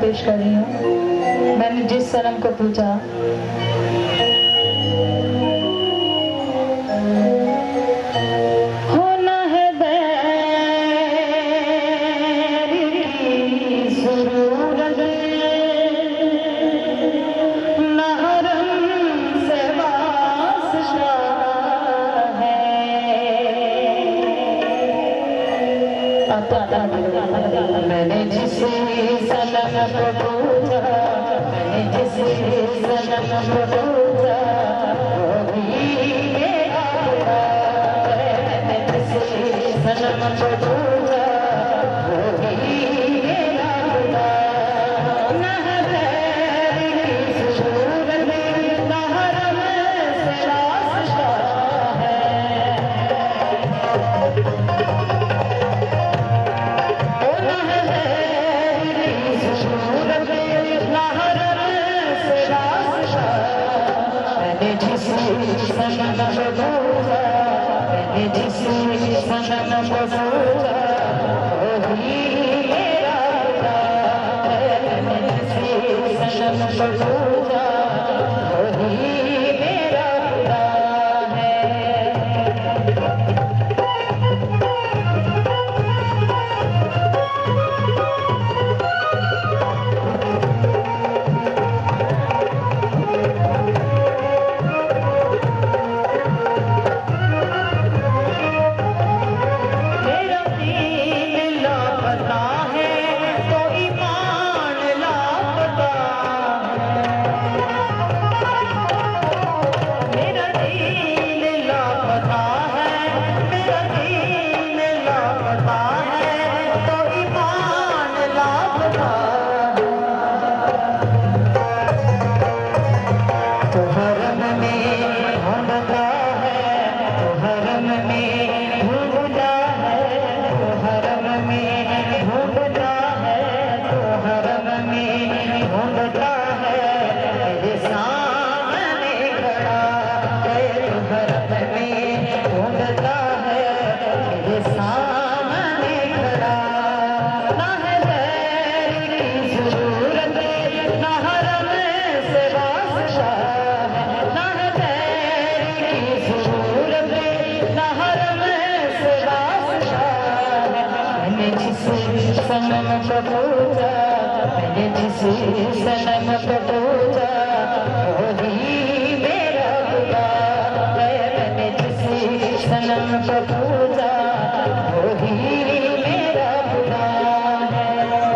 पेश कर रही हूँ। मैंने जिस सनम को पूजा, होना है बैर की ज़रूरत, महरम से वास्ता है। मैंने जिस सनम को पूजा, मैंने जिस सनम को पूजा, वही मेरा खुदा है। मैंने जिस सनम को पूजा, वही मेरा खुदा। न है बैर की ज़रूरत, न हरम से वास्ता है। मैंने जिस सनम को पूजा, मैंने जिस सनम को पूजा, वही मेरा खुदा है। मैंने जिस सनम को पूजा, वही मेरा खुदा है। सनम को पूजा, मैंने जिस सनम को पूजा, वही मेरा खुदा है। मैंने जिस सनम को पूजा, वही मेरा खुदा है।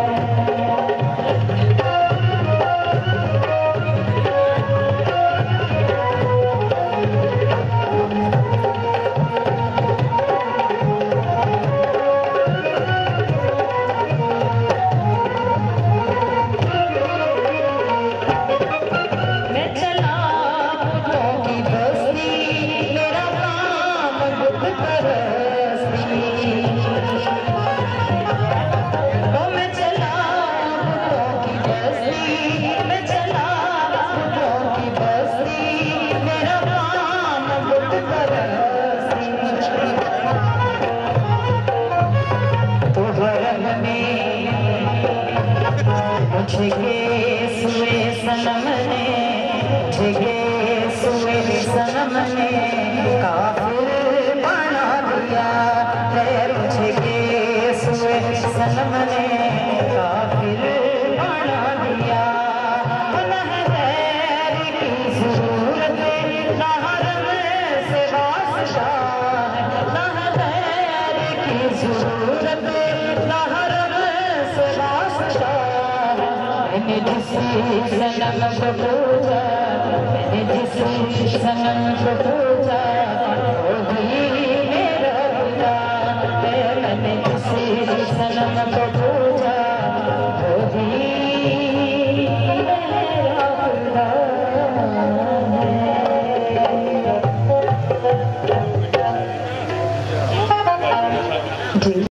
मुझे सुए सनम ने, मुझे सुए सनम ने काफिर बना दिया है। मुझे सुए सनम ने काफिर बना दिया। न है बैर की ज़रूरत, न हरम से वास्ता है। न है बैर की ज़रूरत, न हरम से वास्ता। मैंने जिस सनम को पूजा, मैंने जिस सनम को पूजा, वही मेरा खुदा है। मैंने जिस सनम को पूजा, वही मेरा खुदा है।